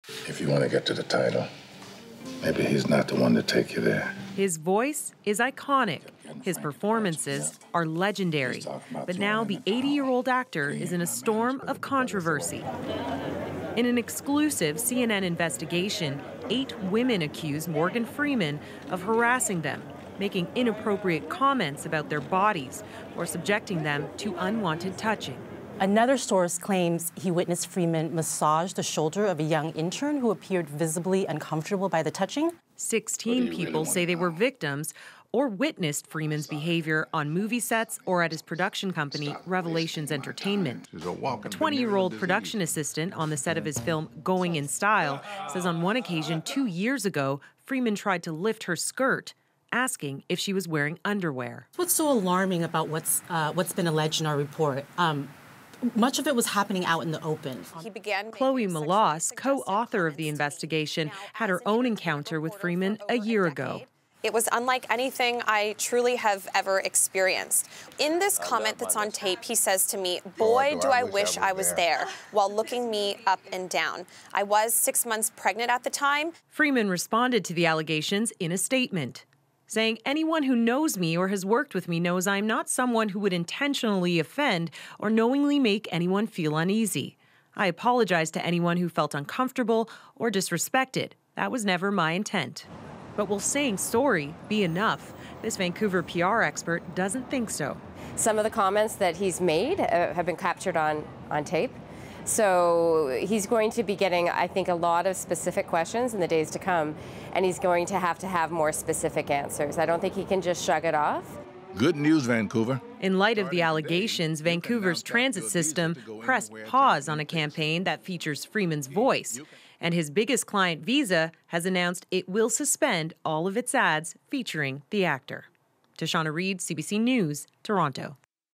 If you want to get to the title, maybe he's not the one to take you there. His voice is iconic. His performances are legendary. But now the 80-year-old actor is in a storm of controversy. In an exclusive CNN investigation, 8 women accuse Morgan Freeman of harassing them, making inappropriate comments about their bodies or subjecting them to unwanted touching. Another source claims he witnessed Freeman massage the shoulder of a young intern who appeared visibly uncomfortable by the touching. 16 people say they were victims or witnessed Freeman's behavior on movie sets or at his production company, Revelations Entertainment. A 20-year-old production assistant on the set of his film Going in Style says on one occasion 2 years ago, Freeman tried to lift her skirt, asking if she was wearing underwear. What's so alarming about what's been alleged in our report? Much of it was happening out in the open. Chloe Malas, co-author of the investigation, had her own encounter with Freeman a year ago. It was unlike anything I truly have ever experienced. In this comment that's on tape, he says to me, "Boy, do I wish I was there," while looking me up and down. I was 6 months pregnant at the time. Freeman responded to the allegations in a statement, saying, "Anyone who knows me or has worked with me knows I'm not someone who would intentionally offend or knowingly make anyone feel uneasy. I apologize to anyone who felt uncomfortable or disrespected. That was never my intent." But will saying sorry be enough? This Vancouver PR expert doesn't think so. Some of the comments that he's made have been captured on tape. So he's going to be getting, I think, a lot of specific questions in the days to come, and he's going to have more specific answers. I don't think he can just shrug it off. Good news, Vancouver. In light of the allegations, Vancouver's transit system pressed pause on a campaign that features Freeman's voice. And his biggest client, Visa, has announced it will suspend all of its ads featuring the actor. Tashana Reed, CBC News, Toronto.